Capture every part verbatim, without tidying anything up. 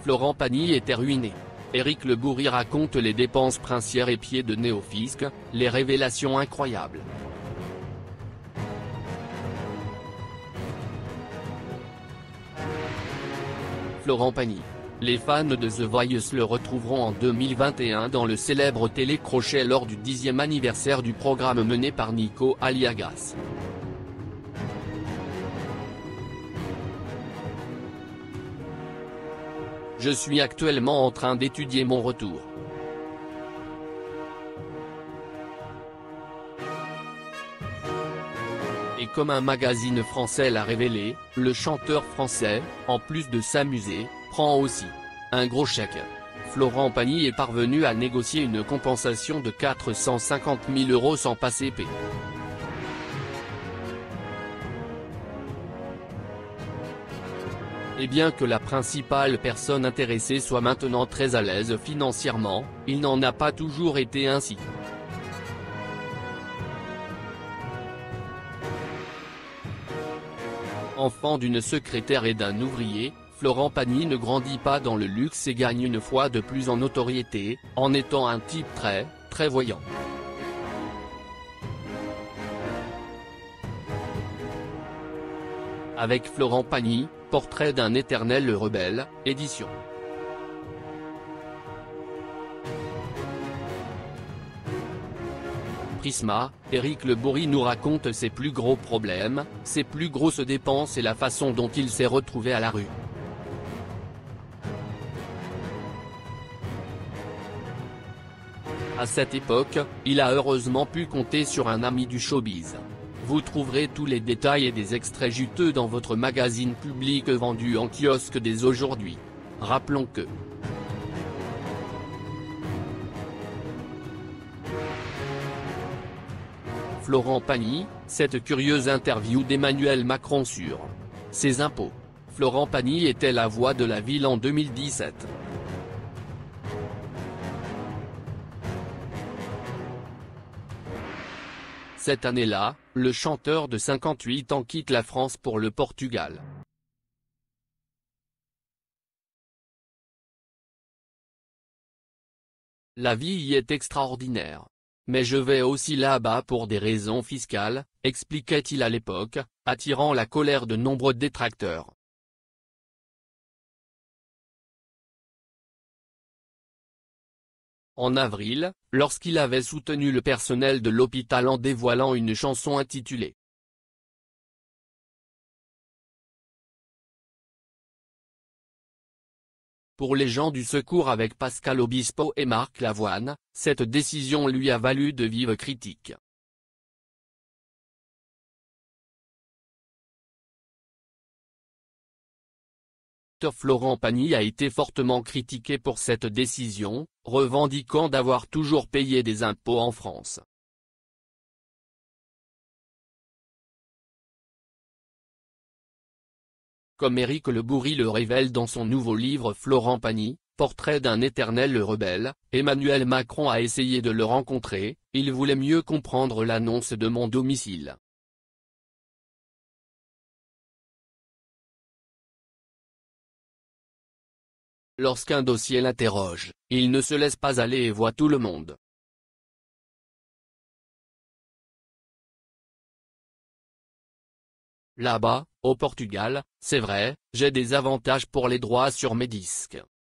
Florent Pagny était ruiné. Éric Le Bourri raconte les dépenses princières et pieds de nez au fisc, les révélations incroyables. Florent Pagny. Les fans de The Voice le retrouveront en deux mille vingt et un dans le célèbre télécrochet lors du dixième anniversaire du programme mené par Nico Aliagas. Je suis actuellement en train d'étudier mon retour. Et comme un magazine français l'a révélé, le chanteur français, en plus de s'amuser, prend aussi un gros chèque. Florent Pagny est parvenu à négocier une compensation de quatre cent cinquante mille euros sans passer P. Et bien que la principale personne intéressée soit maintenant très à l'aise financièrement, il n'en a pas toujours été ainsi. Enfant d'une secrétaire et d'un ouvrier, Florent Pagny ne grandit pas dans le luxe et gagne une fois de plus en notoriété, en étant un type très, très voyant. Avec Florent Pagny, portrait d'un éternel rebelle, édition. Prisma, Éric Le Bourri nous raconte ses plus gros problèmes, ses plus grosses dépenses et la façon dont il s'est retrouvé à la rue. À cette époque, il a heureusement pu compter sur un ami du showbiz. Vous trouverez tous les détails et des extraits juteux dans votre magazine public vendu en kiosque dès aujourd'hui. Rappelons que Florent Pagny, cette curieuse interview d'Emmanuel Macron sur ses impôts. Florent Pagny était la voix de la ville en deux mille dix-sept. Cette année-là, le chanteur de cinquante-huit ans quitte la France pour le Portugal. La vie y est extraordinaire. Mais je vais aussi là-bas pour des raisons fiscales, expliquait-il à l'époque, attirant la colère de nombreux détracteurs. En avril, lorsqu'il avait soutenu le personnel de l'hôpital en dévoilant une chanson intitulée Pour les gens du secours avec Pascal Obispo et Marc Lavoine, cette décision lui a valu de vives critiques. Florent Pagny a été fortement critiqué pour cette décision, revendiquant d'avoir toujours payé des impôts en France. Comme Éric Le Bourri le révèle dans son nouveau livre Florent Pagny, portrait d'un éternel rebelle, Emmanuel Macron a essayé de le rencontrer, il voulait mieux comprendre l'annonce de mon domicile. Lorsqu'un dossier l'interroge, il ne se laisse pas aller et voit tout le monde. Là-bas, au Portugal, c'est vrai, j'ai des avantages pour les droits sur mes disques.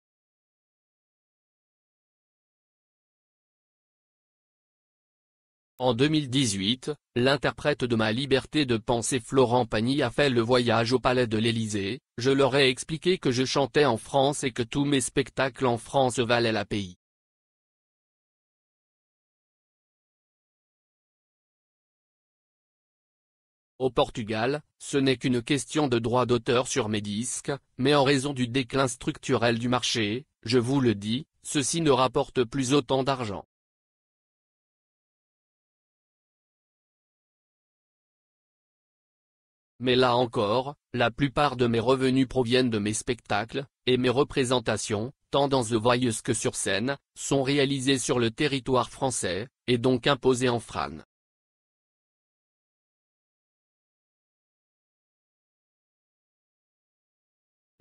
En deux mille dix-huit, l'interprète de Ma liberté de penser Florent Pagny a fait le voyage au Palais de l'Élysée, je leur ai expliqué que je chantais en France et que tous mes spectacles en France valaient la paye. Au Portugal, ce n'est qu'une question de droit d'auteur sur mes disques, mais en raison du déclin structurel du marché, je vous le dis, ceci ne rapporte plus autant d'argent. Mais là encore, la plupart de mes revenus proviennent de mes spectacles, et mes représentations, tant dans The Voice que sur scène, sont réalisées sur le territoire français, et donc imposées en Fran.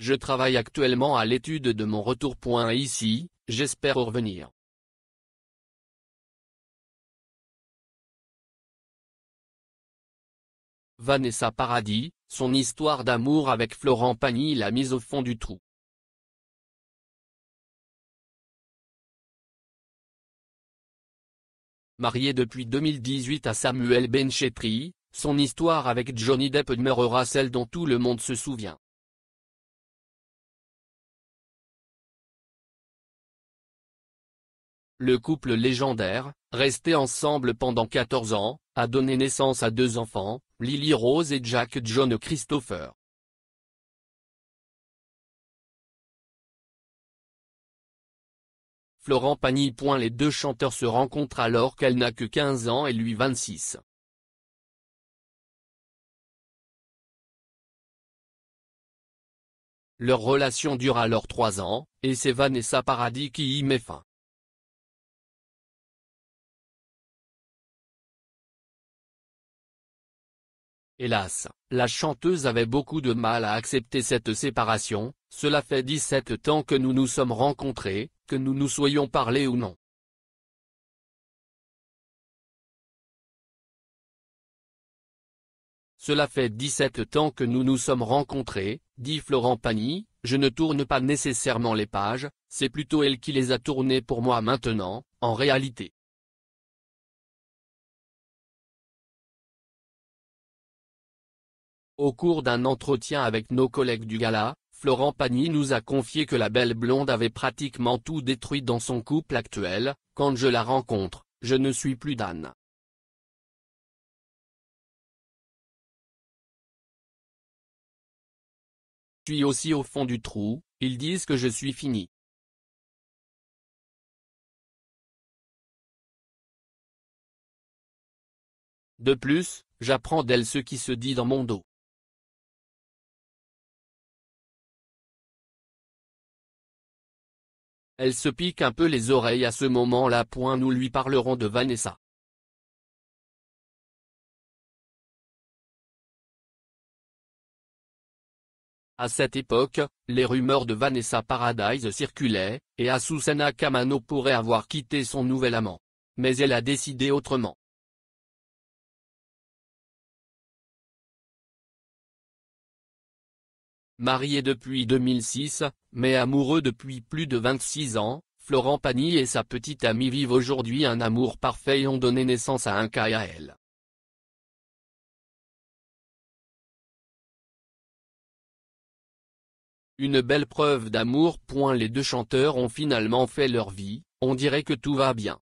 Je travaille actuellement à l'étude de mon retour. Ici, j'espère revenir. Vanessa Paradis, son histoire d'amour avec Florent Pagny l'a mise au fond du trou. Mariée depuis deux mille dix-huit à Samuel Benchetri, son histoire avec Johnny Depp demeurera celle dont tout le monde se souvient. Le couple légendaire, resté ensemble pendant quatorze ans, a donné naissance à deux enfants, Lily Rose et Jack John Christopher. Florent Pagny. Les deux chanteurs se rencontrent alors qu'elle n'a que quinze ans et lui vingt-six. Leur relation dure alors trois ans, et c'est Vanessa Paradis qui y met fin. Hélas, la chanteuse avait beaucoup de mal à accepter cette séparation. Cela fait dix-sept ans que nous nous sommes rencontrés, que nous nous soyons parlé ou non. Cela fait dix-sept ans que nous nous sommes rencontrés, dit Florent Pagny, je ne tourne pas nécessairement les pages, c'est plutôt elle qui les a tournées pour moi maintenant, en réalité. Au cours d'un entretien avec nos collègues du gala, Florent Pagny nous a confié que la belle blonde avait pratiquement tout détruit dans son couple actuel. Quand je la rencontre, je ne suis plus d'âne. Je suis aussi au fond du trou, ils disent que je suis fini. De plus, j'apprends d'elle ce qui se dit dans mon dos. Elle se pique un peu les oreilles à ce moment-là. Nous lui parlerons de Vanessa. À cette époque, les rumeurs de Vanessa Paradis circulaient, et Azucena Kamano pourrait avoir quitté son nouvel amant. Mais elle a décidé autrement. Marié depuis deux mille six, mais amoureux depuis plus de vingt-six ans, Florent Pagny et sa petite amie vivent aujourd'hui un amour parfait et ont donné naissance à un K A L. Une belle preuve d'amour. Les deux chanteurs ont finalement fait leur vie, on dirait que tout va bien.